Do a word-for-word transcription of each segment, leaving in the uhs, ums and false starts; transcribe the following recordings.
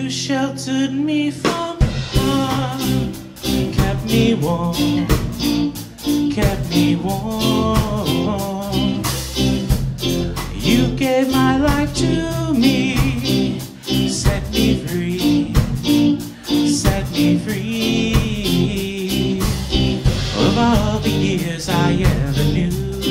You sheltered me from harm, kept me warm, kept me warm. You gave my life to me, set me free, set me free. Of all the years I ever knew,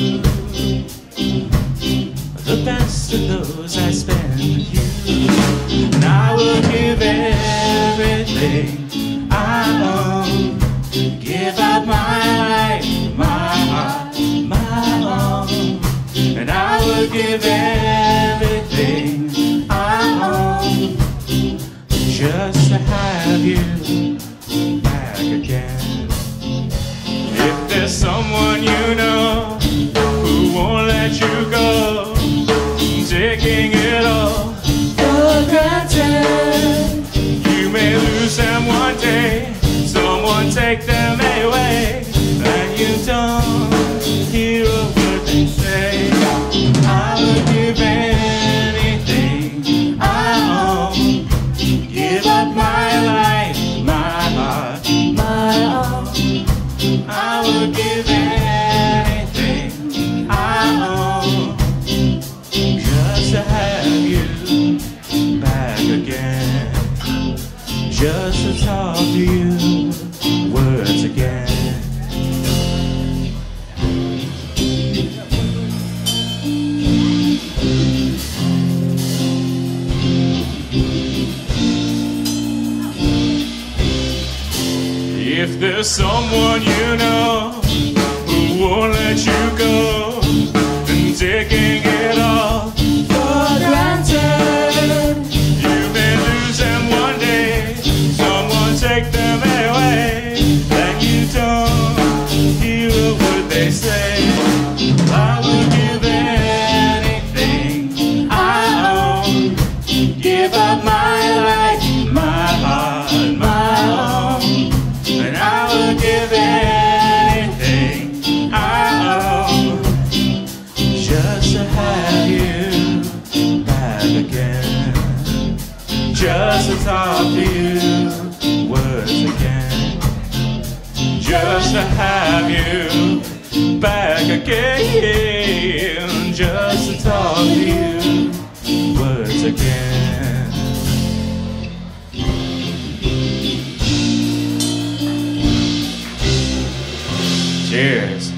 the best of those I spent with you. And I will give everything I own, give up my life, my heart, my own. And I will give everything I own, just to have you back again. If there's someone you know who won't let you go, taking it all for granted, you may lose them one day, someone take them away, and you don't hear a word they say. I would give anything I own, give up my life, my heart, my own. I would give anything I own, just to have you back again, just to talk to you words again. If there's someone you know who won't let you go, and taking it all for granted, you may lose them one day, someone take them away, and you don't hear a word they say. I will give anything I own, give up my life, my heart, my own. And I will give anything I own, just to have you back again, just to talk to you words again, just to have you back again, just to talk to you words again. Cheers.